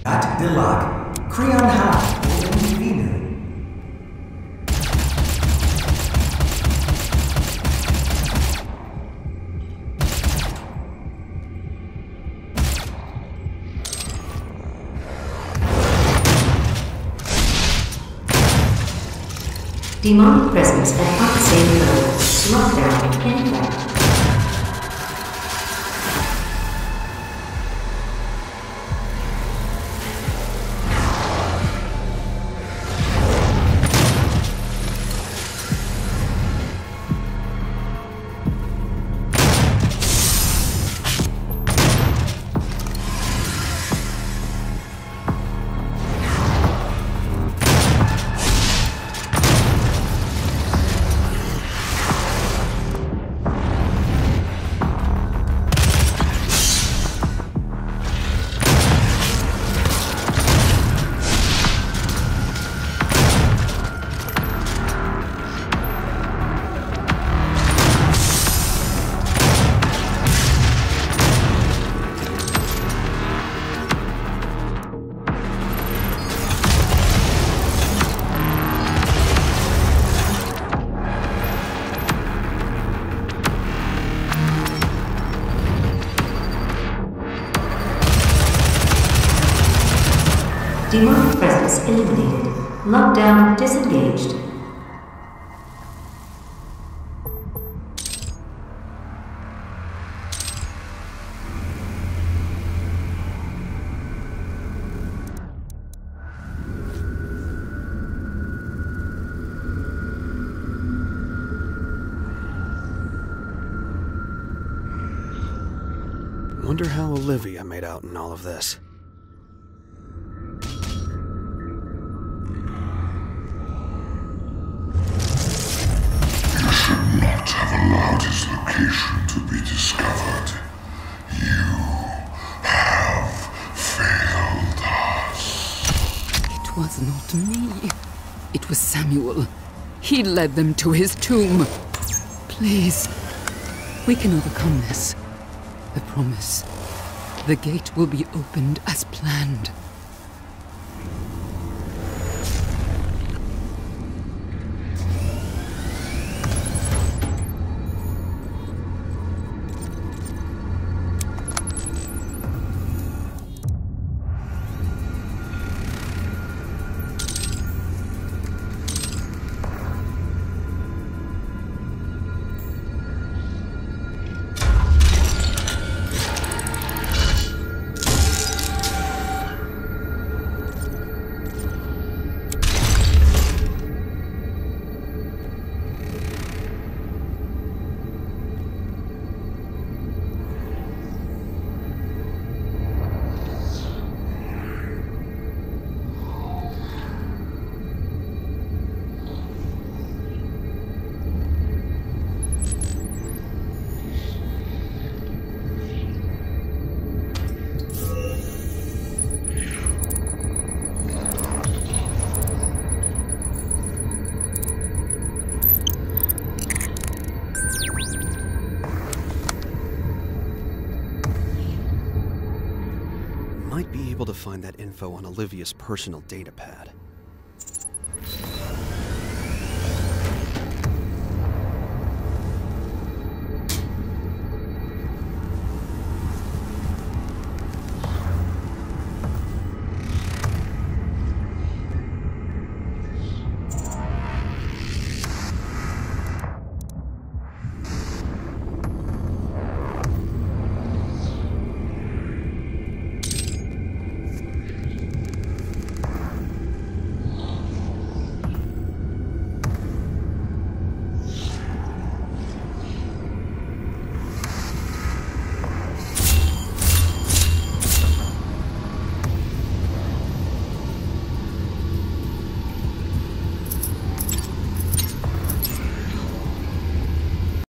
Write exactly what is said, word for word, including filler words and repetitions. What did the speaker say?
At Dilag, Creon Ha, Vinu. Demonic presence at unsafe level. Lockdown in effect. Demonic presence eliminated. Lockdown disengaged. Wonder how Olivia made out in all of this. Not have allowed his location to be discovered. You have failed us. It was not me. It was Samuel. He led them to his tomb. Please, we can overcome this. I promise. The gate will be opened as planned. Might be able to find that info on Olivia's personal datapad.